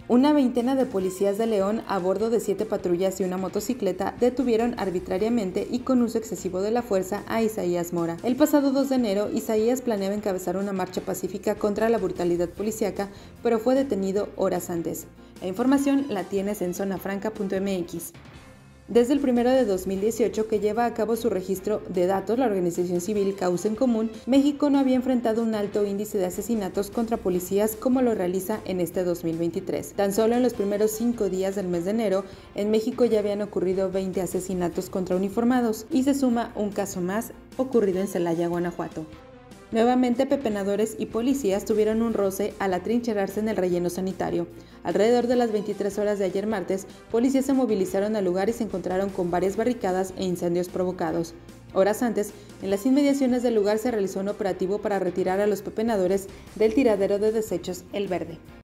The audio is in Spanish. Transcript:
Una veintena de policías de León, a bordo de 7 patrullas y una motocicleta, detuvieron arbitrariamente y con uso excesivo de la fuerza a Isaías Mora. El pasado 2 de enero, Isaías planeaba encabezar una marcha pacífica contra la brutalidad policíaca, pero fue detenido horas antes. La información la tienes en zonafranca.mx. Desde el 1 de 2018, que lleva a cabo su registro de datos la organización civil Causa en Común, México no había enfrentado un alto índice de asesinatos contra policías como lo realiza en este 2023. Tan solo en los primeros 5 días del mes de enero, en México ya habían ocurrido 20 asesinatos contra uniformados y se suma un caso más ocurrido en Celaya, Guanajuato. Nuevamente, pepenadores y policías tuvieron un roce al atrincherarse en el relleno sanitario. Alrededor de las 23 horas de ayer martes, policías se movilizaron al lugar y se encontraron con varias barricadas e incendios provocados. Horas antes, en las inmediaciones del lugar se realizó un operativo para retirar a los pepenadores del tiradero de desechos El Verde.